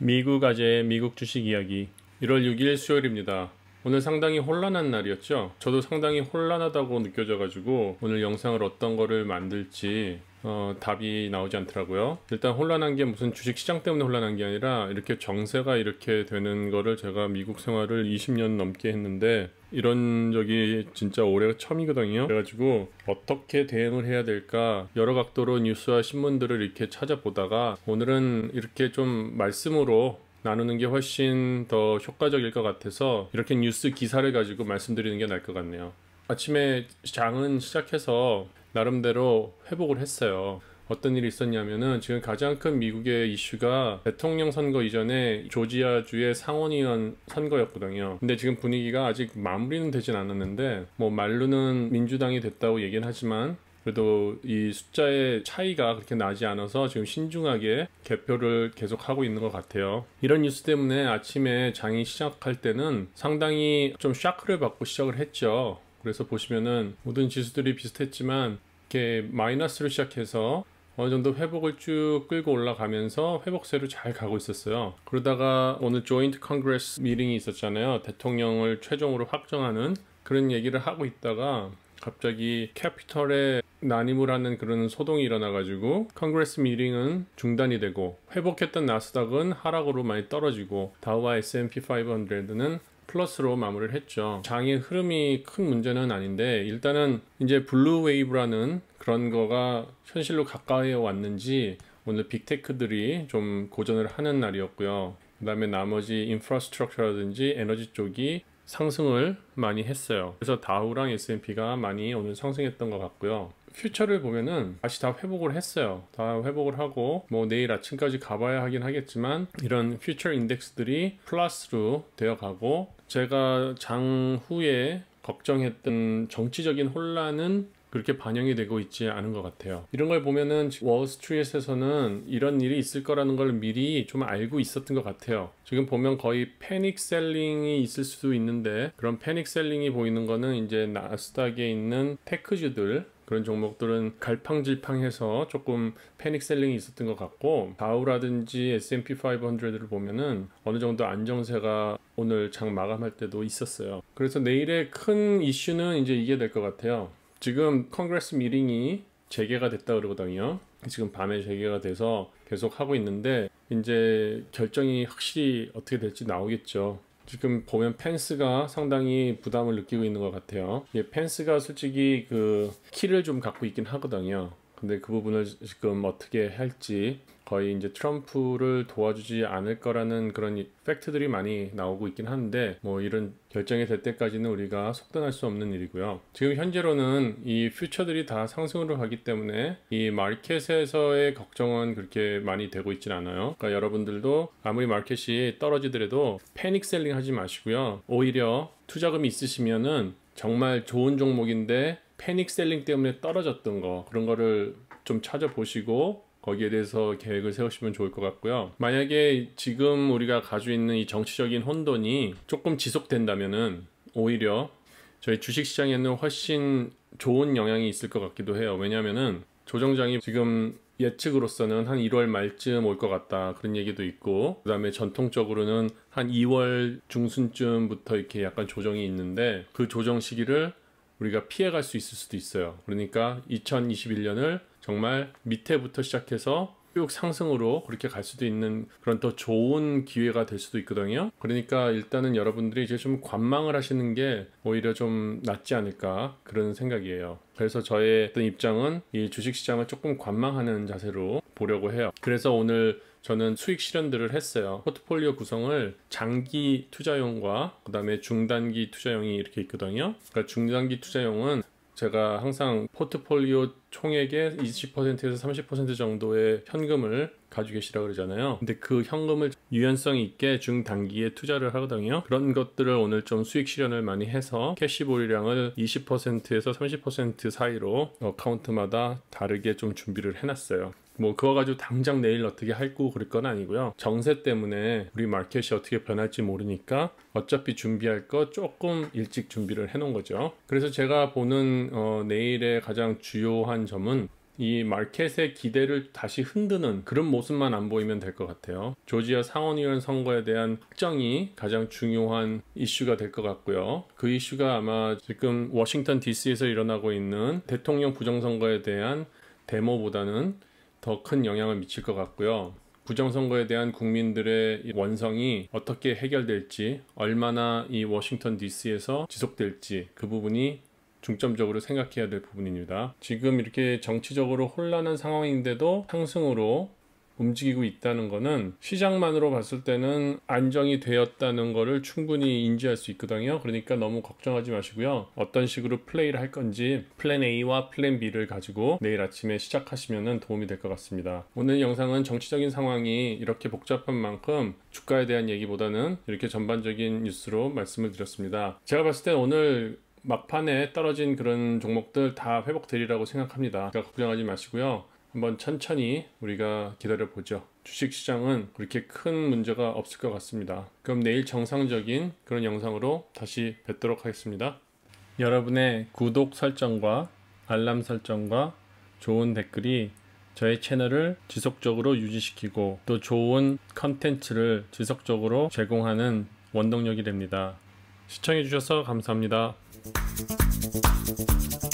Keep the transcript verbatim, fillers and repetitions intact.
미국 아재의 미국 주식 이야기 일월 육일 수요일입니다. 오늘 상당히 혼란한 날이었죠. 저도 상당히 혼란하다고 느껴져 가지고 오늘 영상을 어떤 거를 만들지 어, 답이 나오지 않더라고요. 일단 혼란한 게 무슨 주식시장 때문에 혼란한 게 아니라 이렇게 정세가 이렇게 되는 거를 제가 미국 생활을 이십 년 넘게 했는데 이런 적이 진짜 올해가 처음이거든요. 그래가지고 어떻게 대응을 해야 될까 여러 각도로 뉴스와 신문들을 이렇게 찾아보다가 오늘은 이렇게 좀 말씀으로 나누는 게 훨씬 더 효과적일 것 같아서 이렇게 뉴스 기사를 가지고 말씀드리는 게 나을 것 같네요. 아침에 장은 시작해서 나름대로 회복을 했어요. 어떤 일이 있었냐면은 지금 가장 큰 미국의 이슈가 대통령 선거 이전에 조지아주의 상원의원 선거였거든요. 근데 지금 분위기가 아직 마무리는 되진 않았는데 뭐 말로는 민주당이 됐다고 얘기는 하지만 그래도 이 숫자의 차이가 그렇게 나지 않아서 지금 신중하게 개표를 계속 하고 있는 것 같아요. 이런 뉴스 때문에 아침에 장이 시작할 때는 상당히 좀 샤크를 받고 시작을 했죠. 그래서 보시면은 모든 지수들이 비슷했지만 이렇게 마이너스로 시작해서 어느 정도 회복을 쭉 끌고 올라가면서 회복세로 잘 가고 있었어요. 그러다가 오늘 조인트 컨그레스 미팅이 있었잖아요. 대통령을 최종으로 확정하는 그런 얘기를 하고 있다가 갑자기 캐피털에 난임을 하는 그런 소동이 일어나가지고 컨그레스 미팅은 중단이 되고 회복했던 나스닥은 하락으로 많이 떨어지고 다우와 에스 앤 피 오백는 플러스로 마무리를 했죠. 장의 흐름이 큰 문제는 아닌데 일단은 이제 블루 웨이브라는 그런 거가 현실로 가까이 왔는지 오늘 빅테크들이 좀 고전을 하는 날이었고요. 그 다음에 나머지 인프라스트럭처라든지 에너지 쪽이 상승을 많이 했어요. 그래서 다우랑 에스 앤 피가 많이 오늘 상승했던 것 같고요. 퓨처를 보면은 다시 다 회복을 했어요. 다 회복을 하고 뭐 내일 아침까지 가봐야 하긴 하겠지만 이런 퓨처 인덱스들이 플러스로 되어 가고 제가 장후에 걱정했던 정치적인 혼란은 그렇게 반영이 되고 있지 않은 것 같아요. 이런 걸 보면은 월스트리트에서는 이런 일이 있을 거라는 걸 미리 좀 알고 있었던 것 같아요. 지금 보면 거의 패닉 셀링이 있을 수도 있는데 그런 패닉 셀링이 보이는 거는 이제 나스닥에 있는 테크주들 그런 종목들은 갈팡질팡해서 조금 패닉 셀링이 있었던 것 같고 다우라든지 에스 앤 피 오백을 보면은 어느 정도 안정세가 오늘 장 마감할 때도 있었어요. 그래서 내일의 큰 이슈는 이제 이게 될 것 같아요. 지금 컨그레스 미팅이 재개가 됐다 그러거든요. 지금 밤에 재개가 돼서 계속 하고 있는데 이제 결정이 확실히 어떻게 될지 나오겠죠. 지금 보면 펜스가 상당히 부담을 느끼고 있는 것 같아요. 예, 펜스가 솔직히 그 키를 좀 갖고 있긴 하거든요. 근데 그 부분을 지금 어떻게 할지 거의 이제 트럼프를 도와주지 않을 거라는 그런 팩트들이 많이 나오고 있긴 한데 뭐 이런 결정이 될 때까지는 우리가 속단할 수 없는 일이고요. 지금 현재로는 이 퓨처들이 다 상승으로 가기 때문에 이 마켓에서의 걱정은 그렇게 많이 되고 있진 않아요. 그러니까 여러분들도 아무리 마켓이 떨어지더라도 패닉 셀링 하지 마시고요. 오히려 투자금이 있으시면은 정말 좋은 종목인데 패닉 셀링 때문에 떨어졌던 거 그런 거를 좀 찾아보시고 거기에 대해서 계획을 세우시면 좋을 것 같고요. 만약에 지금 우리가 가지고 있는 이 정치적인 혼돈이 조금 지속된다면은 오히려 저희 주식시장에는 훨씬 좋은 영향이 있을 것 같기도 해요. 왜냐하면은 조정장이 지금 예측으로서는 한 일월 말쯤 올 것 같다 그런 얘기도 있고 그 다음에 전통적으로는 한 이월 중순쯤부터 이렇게 약간 조정이 있는데 그 조정 시기를 우리가 피해갈 수 있을 수도 있어요. 그러니까 이천이십일년을 정말 밑에부터 시작해서 쭉 상승으로 그렇게 갈 수도 있는 그런 더 좋은 기회가 될 수도 있거든요. 그러니까 일단은 여러분들이 이제 좀 관망을 하시는 게 오히려 좀 낫지 않을까 그런 생각이에요. 그래서 저의 어떤 입장은 이 주식시장을 조금 관망하는 자세로 보려고 해요. 그래서 오늘 저는 수익 실현들을 했어요. 포트폴리오 구성을 장기 투자용과 그 다음에 중단기 투자용이 이렇게 있거든요. 그러니까 중단기 투자용은 제가 항상 포트폴리오 총액의 이십 퍼센트에서 삼십 퍼센트 정도의 현금을 가지고 계시라고 그러잖아요. 근데 그 현금을 유연성 있게 중단기에 투자를 하거든요. 그런 것들을 오늘 좀 수익 실현을 많이 해서 캐시 보유량을 이십 퍼센트에서 삼십 퍼센트 사이로 어카운트마다 다르게 좀 준비를 해놨어요. 뭐 그거 가지고 당장 내일 어떻게 할고 그럴 건 아니고요. 정세 때문에 우리 마켓이 어떻게 변할지 모르니까 어차피 준비할 거 조금 일찍 준비를 해 놓은 거죠. 그래서 제가 보는 어, 내일의 가장 주요한 점은 이 마켓의 기대를 다시 흔드는 그런 모습만 안 보이면 될 것 같아요. 조지아 상원의원 선거에 대한 확정이 가장 중요한 이슈가 될 것 같고요. 그 이슈가 아마 지금 워싱턴 디씨에서 일어나고 있는 대통령 부정선거에 대한 데모보다는 더 큰 영향을 미칠 것 같고요. 부정선거에 대한 국민들의 원성이 어떻게 해결될지, 얼마나 이 워싱턴 디씨에서 지속될지, 그 부분이 중점적으로 생각해야 될 부분입니다. 지금 이렇게 정치적으로 혼란한 상황인데도 상승으로 움직이고 있다는 것은 시장만으로 봤을 때는 안정이 되었다는 것을 충분히 인지할 수 있거든요. 그러니까 너무 걱정하지 마시고요. 어떤 식으로 플레이를 할 건지 플랜 A와 플랜 B를 가지고 내일 아침에 시작하시면 도움이 될 것 같습니다. 오늘 영상은 정치적인 상황이 이렇게 복잡한 만큼 주가에 대한 얘기보다는 이렇게 전반적인 뉴스로 말씀을 드렸습니다. 제가 봤을 때 오늘 막판에 떨어진 그런 종목들 다 회복되리라고 생각합니다. 그러니까 걱정하지 마시고요. 한번 천천히 우리가 기다려보죠. 주식시장은 그렇게 큰 문제가 없을 것 같습니다. 그럼 내일 정상적인 그런 영상으로 다시 뵙도록 하겠습니다. 여러분의 구독 설정과 알람 설정과 좋은 댓글이 저의 채널을 지속적으로 유지시키고 또 좋은 컨텐츠를 지속적으로 제공하는 원동력이 됩니다. 시청해주셔서 감사합니다.